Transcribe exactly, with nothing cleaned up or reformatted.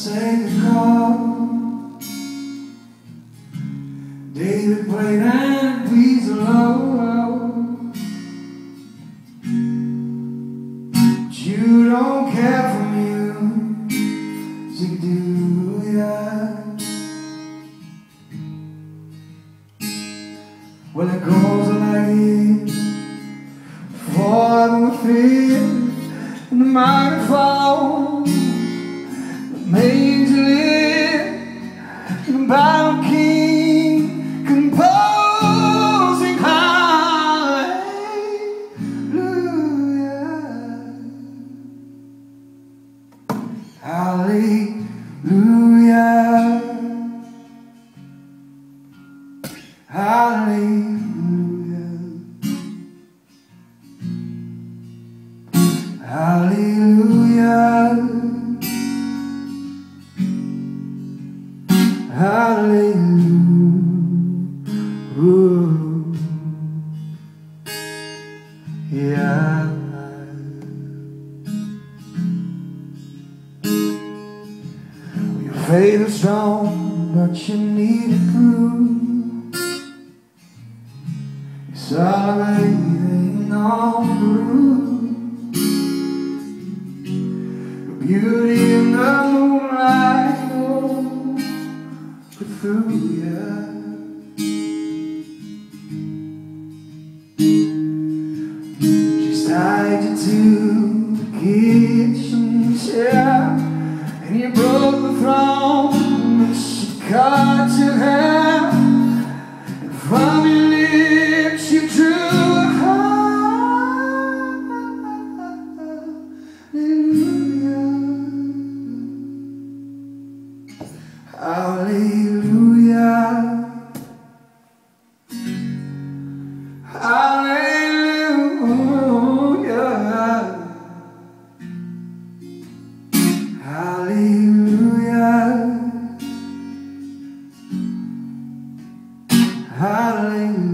sacred chord. David played and pleased the Lord. But you don't care for music, do ya? Well, it goes like this: forward with fear in the microphone, made to live in the battle king, composing hallelujah, hallelujah, hallelujah. Hallelujah, hallelujah, yeah. Your faith is strong, but you need it proof. You're celebrating on the roof. Beauty in the moonlight, oh, through ya. She's tied you to the kitchen chair, and you broke the throne, and she cut your hair, and from your lips you drew a heart. Hallelujah, hallelujah, hallelujah, hallelujah.